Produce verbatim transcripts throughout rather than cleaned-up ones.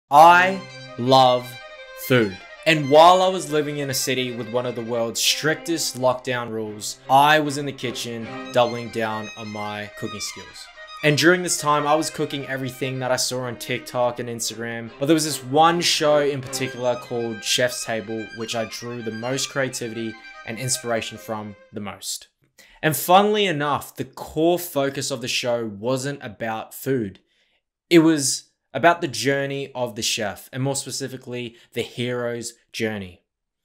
I love food. And while I was living in a city with one of the world's strictest lockdown rules, I was in the kitchen doubling down on my cooking skills. And during this time, I was cooking everything that I saw on TikTok and Instagram, but there was this one show in particular called Chef's Table, which I drew the most creativity and inspiration from the most. And funnily enough, the core focus of the show wasn't about food. It was about the journey of the chef, and more specifically, the hero's journey.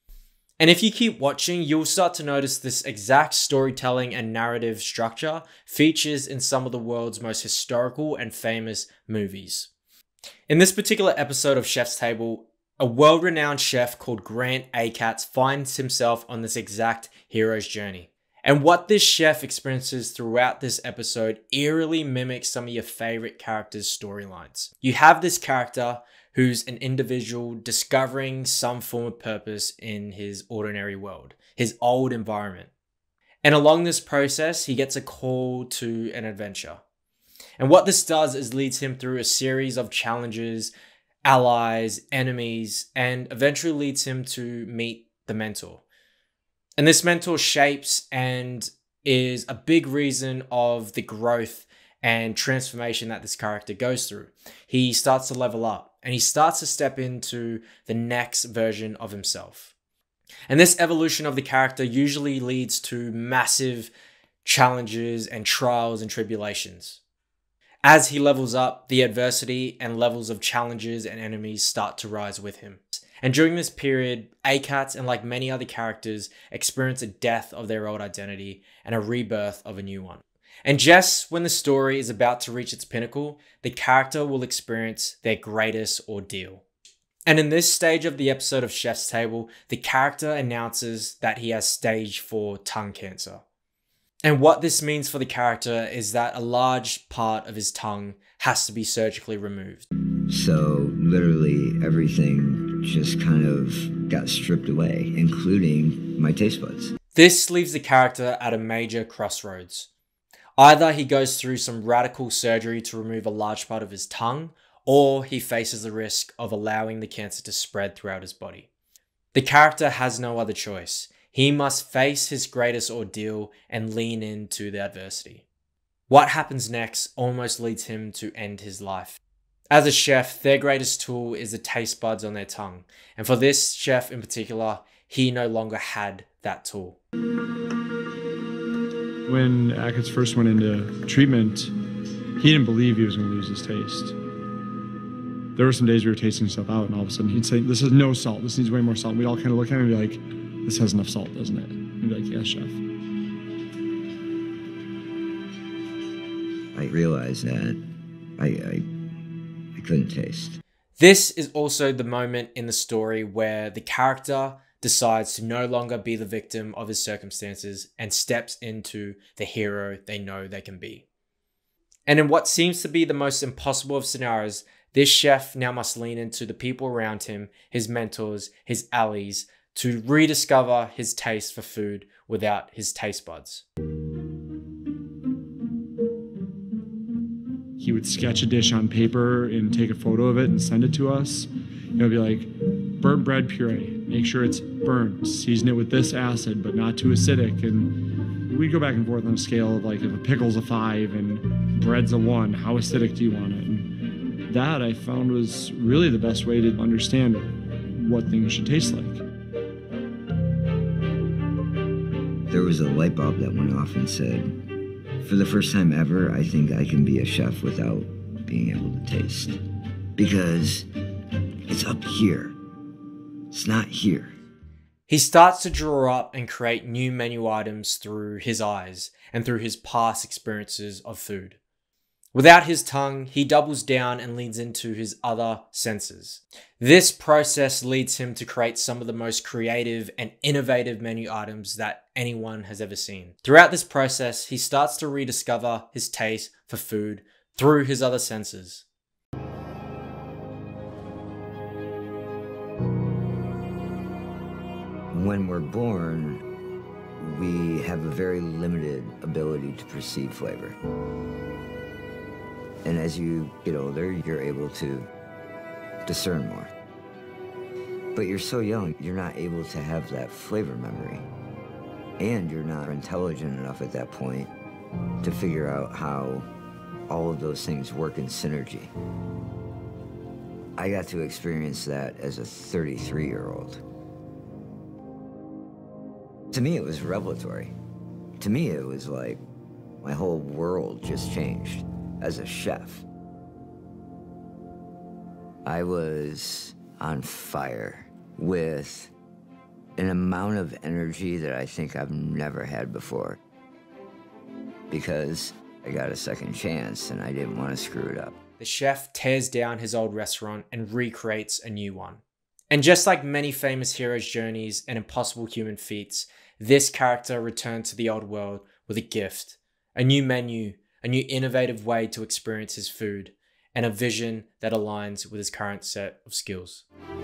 And if you keep watching, you'll start to notice this exact storytelling and narrative structure features in some of the world's most historical and famous movies. In this particular episode of Chef's Table, a world-renowned chef called Grant Achatz finds himself on this exact hero's journey. And what this chef experiences throughout this episode eerily mimics some of your favorite characters' storylines. You have this character who's an individual discovering some form of purpose in his ordinary world, his old environment. And along this process, he gets a call to an adventure. And what this does is leads him through a series of challenges, allies, enemies, and eventually leads him to meet the mentor. And this mentor shapes and is a big reason of the growth and transformation that this character goes through. He starts to level up and he starts to step into the next version of himself. And this evolution of the character usually leads to massive challenges and trials and tribulations. As he levels up, the adversity and levels of challenges and enemies start to rise with him. And during this period, Achatz and like many other characters experience a death of their old identity and a rebirth of a new one. And just when the story is about to reach its pinnacle, the character will experience their greatest ordeal. And in this stage of the episode of Chef's Table, the character announces that he has stage four tongue cancer. And what this means for the character is that a large part of his tongue has to be surgically removed. So literally everything just kind of got stripped away, including my taste buds. This leaves the character at a major crossroads. Either he goes through some radical surgery to remove a large part of his tongue, or he faces the risk of allowing the cancer to spread throughout his body. The character has no other choice. He must face his greatest ordeal and lean into the adversity. What happens next almost leads him to end his life. As a chef, their greatest tool is the taste buds on their tongue. And for this chef in particular, he no longer had that tool. When Achatz first went into treatment, he didn't believe he was going to lose his taste. There were some days we were tasting stuff out and all of a sudden he'd say, "This is no salt, this needs way more salt." We'd all kind of look at him and be like, "This has enough salt, doesn't it?" He'd be like, "Yes, chef." I realized that I, I couldn't taste. This is also the moment in the story where the character decides to no longer be the victim of his circumstances and steps into the hero they know they can be. And in what seems to be the most impossible of scenarios, this chef now must lean into the people around him, his mentors, his allies, to rediscover his taste for food without his taste buds. He would sketch a dish on paper and take a photo of it and send it to us. It would be like, burnt bread puree, make sure it's burnt, season it with this acid, but not too acidic. And we'd go back and forth on a scale of like, if a pickle's a five and bread's a one, how acidic do you want it? And that I found was really the best way to understand what things should taste like. There was a light bulb that went off and said, for the first time ever, I think I can be a chef without being able to taste. Because it's up here. It's not here. He starts to draw up and create new menu items through his eyes and through his past experiences of food. Without his tongue, he doubles down and leans into his other senses. This process leads him to create some of the most creative and innovative menu items that anyone has ever seen. Throughout this process, he starts to rediscover his taste for food through his other senses. When we're born, we have a very limited ability to perceive flavor. And as you get older, you're able to discern more. But you're so young, you're not able to have that flavor memory. And you're not intelligent enough at that point to figure out how all of those things work in synergy. I got to experience that as a thirty-three-year-old. To me, it was revelatory. To me, it was like my whole world just changed as a chef. I was on fire with an amount of energy that I think I've never had before, because I got a second chance and I didn't want to screw it up. The chef tears down his old restaurant and recreates a new one. And just like many famous heroes' journeys and impossible human feats, this character returned to the old world with a gift, a new menu, a new innovative way to experience his food, and a vision that aligns with his current set of skills.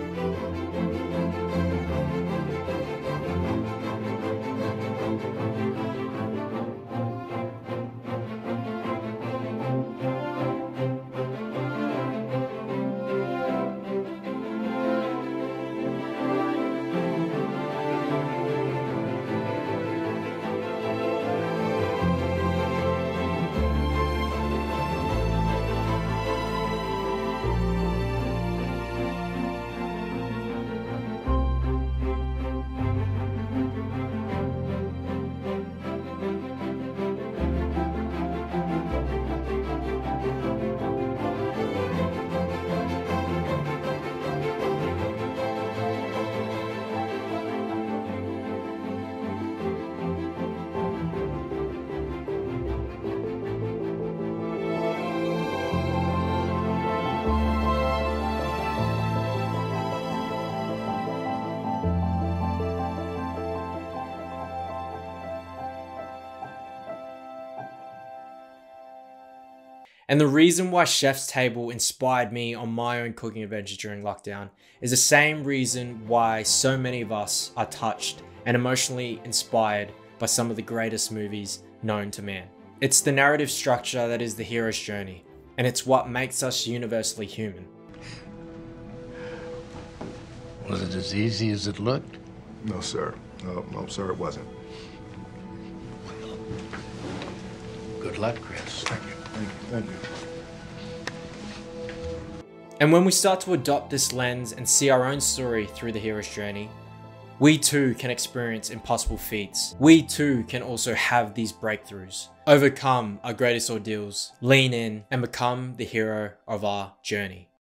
And the reason why Chef's Table inspired me on my own cooking adventures during lockdown is the same reason why so many of us are touched and emotionally inspired by some of the greatest movies known to man. It's the narrative structure that is the hero's journey, and it's what makes us universally human. Was it as easy as it looked? No, sir. No, no, sir, it wasn't. Good luck, Chris. Thank you. Thank you. Thank you. And when we start to adopt this lens and see our own story through the hero's journey, we too can experience impossible feats. We too can also have these breakthroughs, overcome our greatest ordeals, lean in, and become the hero of our journey.